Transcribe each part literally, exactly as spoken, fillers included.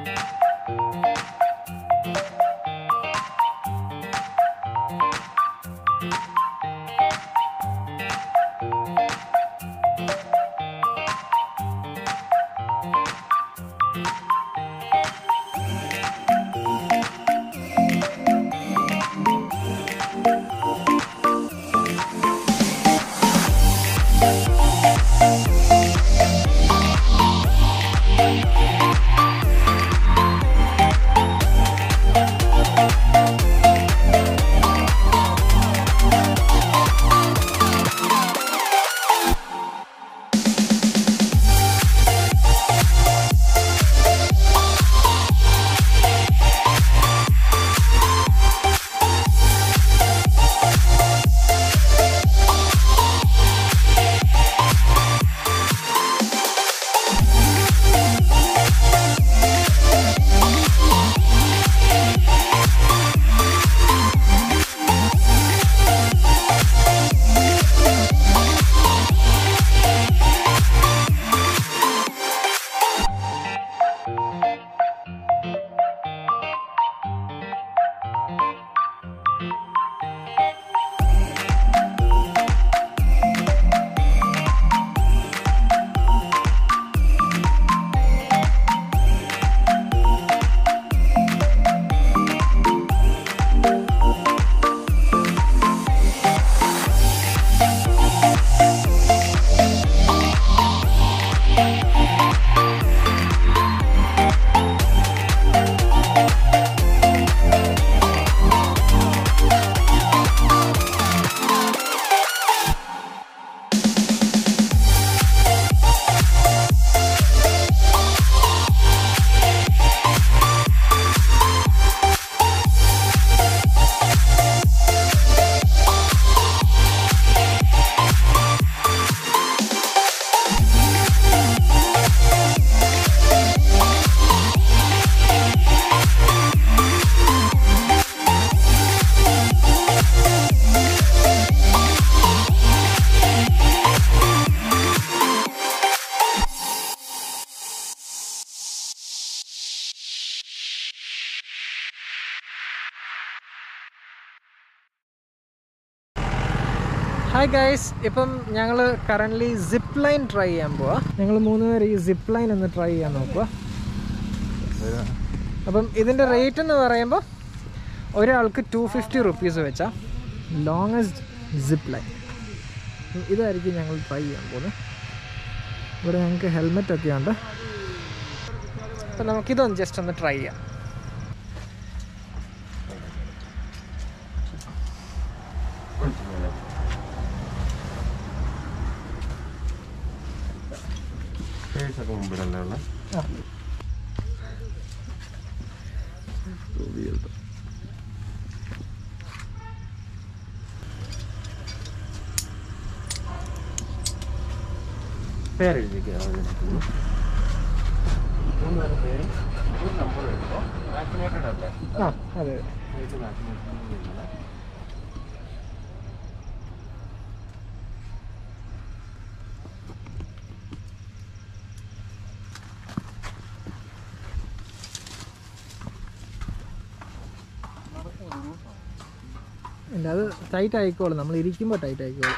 Hi guys, ഇപ്പം ഞങ്ങൾ currently zip line try ചെയ്യാൻ പോവാ. ഞങ്ങൾ മൂന്ന് പേര് ഈ സിപ്പ് ലൈൻ ഒന്ന് ട്രൈ ചെയ്യാൻ നോക്കുക. അപ്പം ഇതിൻ്റെ റേറ്റ് എന്ന് പറയുമ്പോൾ ഒരാൾക്ക് ടു ഫിഫ്റ്റി റുപ്പീസ് വെച്ചാൽ ലോങ്ങസ്റ്റ് സിപ്പ് ലൈൻ ഇതായിരിക്കും ഞങ്ങൾ ട്രൈ ചെയ്യാൻ പോകുന്നത്. ഇവിടെ ഞങ്ങൾക്ക് ഹെൽമെറ്റൊക്കെ ഉണ്ട്. അപ്പം നമുക്കിതൊന്ന് ജസ്റ്റ് ഒന്ന് ട്രൈ ചെയ്യാം. പേര് എഴുതിക്കുക. ആ അതെ ഇല്ല, അത് ടൈറ്റ് ആയിക്കോളും. നമ്മൾ ഇരിക്കുമ്പോൾ ടൈറ്റ് ആയിക്കോളും.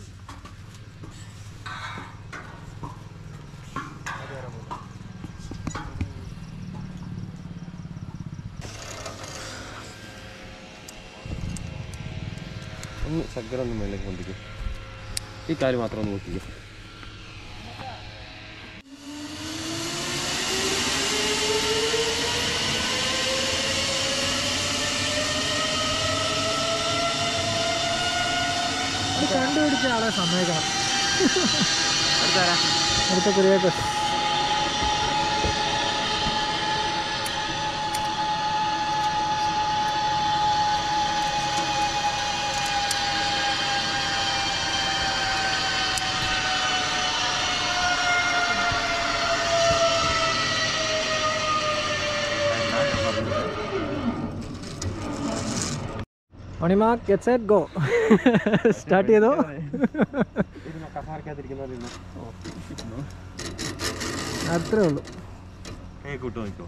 ഒന്ന് ചക്കര ഒന്ന് മേലേക്ക് കൊണ്ടിരിക്കും. ഈ കാര്യം മാത്രം ഒന്ന് നോക്കിക്കും. കണ്ടുപിടിച്ച ആളെ സമ്മതിക്കണം. അടുത്ത Kuriakose Onimak, get set, go. Start ചെയ്തോ? അത്രേ ഉള്ളൂ. അങ്ങനെയൊക്കെ ഇട്ട് നോക്കിക്കോ.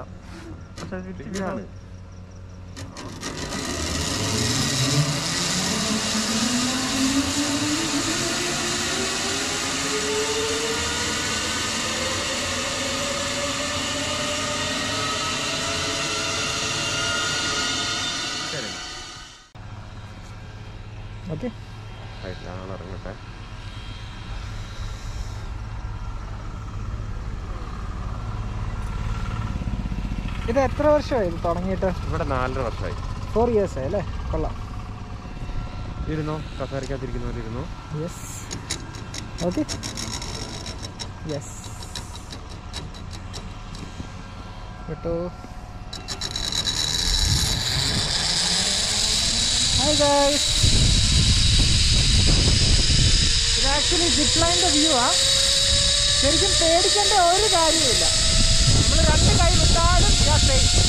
ഓക്കെ ഇറങ്ങട്ടെ. ഇത് എത്ര വർഷമായി ഇത് തുടങ്ങിയിട്ട്? ഇവിടെ നാലര വർഷമായി. ഫോർ ഇയേഴ്സ് ആയി അല്ലേ? കൊള്ളാം. ഇരുന്നോ, കസേരക്കകത്തിരിക്കുന്നവരിരുന്നു. യെസ്. ഓക്കെ. യെസ് കേട്ടോ. ഹായ് ഗൈസ്, ഇത് ആക്ച്വലി സിപ്ലൈൻ്റെ വ്യൂ ആ. ശരിക്കും പേടിക്കേണ്ട ഒരു കാര്യമില്ല. നമ്മൾ രണ്ട് കൈ വിട്ടാലും യാത്ര ചെയ്യും.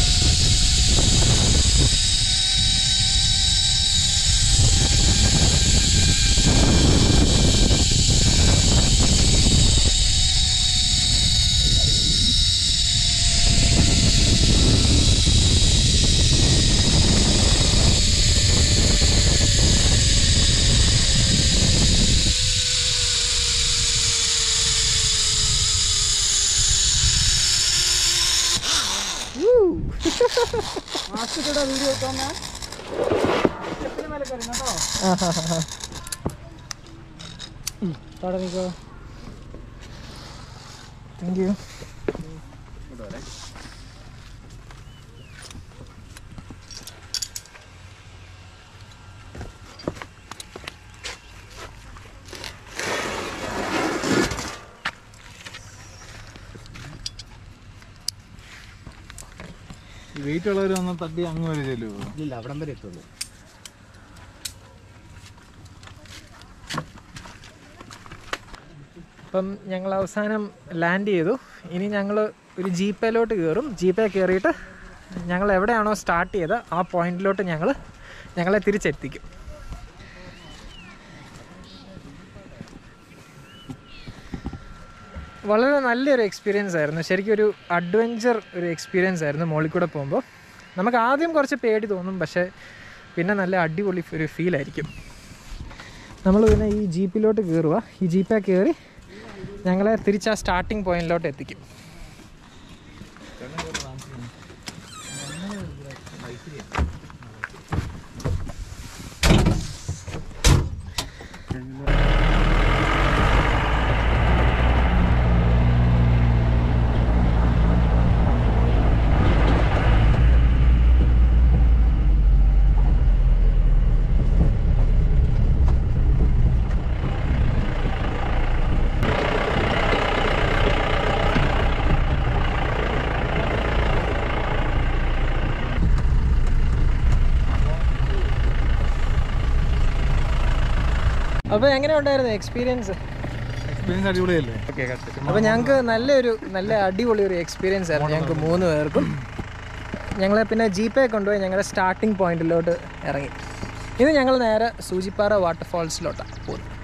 വീഡിയോ തുടങ്ങിക്കോ. Thank you. വെയിറ്റ് ഉള്ളവർ വന്ന് തട്ടി അങ്ങ് വരെ ചെല്ലുമോ? ഇല്ല, അവിടം വരെ എത്തുള്ളൂ. അപ്പം ഞങ്ങൾ അവസാനം ലാൻഡ് ചെയ്തു. ഇനി ഞങ്ങൾ ഒരു ജീപ്പയിലോട്ട് കയറും. ജീപ്പേ കയറിയിട്ട് ഞങ്ങൾ എവിടെയാണോ സ്റ്റാർട്ട് ചെയ്ത് ആ പോയിന്റിലോട്ട് ഞങ്ങൾ ഞങ്ങളെ തിരിച്ചെത്തിക്കും. വളരെ നല്ലൊരു എക്സ്പീരിയൻസ് ആയിരുന്നു. ശരിക്കും ഒരു അഡ്വഞ്ചർ ഒരു എക്സ്പീരിയൻസ് ആയിരുന്നു. മുകളിൽ കൂടെ പോകുമ്പോൾ നമുക്ക് ആദ്യം കുറച്ച് പേടി തോന്നും, പക്ഷേ പിന്നെ നല്ല അടിപൊളി ഒരു ഫീലായിരിക്കും. നമ്മൾ പിന്നെ ഈ ജീപ്പിലോട്ട് കയറുക. ഈ ജീപ്പേ കയറി ഞങ്ങളെ തിരിച്ച് ആ സ്റ്റാർട്ടിങ് പോയിന്റിലോട്ട് എത്തിക്കും. അപ്പോൾ എങ്ങനെ ഉണ്ടായിരുന്നു എക്സ്പീരിയൻസ്? എക്സ്പീരിയൻസ് അടിപൊളിയല്ലേ? അപ്പോൾ ഞങ്ങൾക്ക് നല്ലൊരു നല്ല അടിപൊളി ഒരു എക്സ്പീരിയൻസ് ആയിരുന്നു ഞങ്ങൾക്ക് മൂന്ന് പേർക്കും. ഞങ്ങളെ പിന്നെ ജീപ്പേ കൊണ്ടുപോയി ഞങ്ങളുടെ സ്റ്റാർട്ടിങ് പോയിന്റിലോട്ട് ഇറങ്ങി. ഇത് ഞങ്ങൾ നേരെ സൂചിപ്പാറ വാട്ടർഫാൾസിലോട്ടാണ് പോകുന്നത്.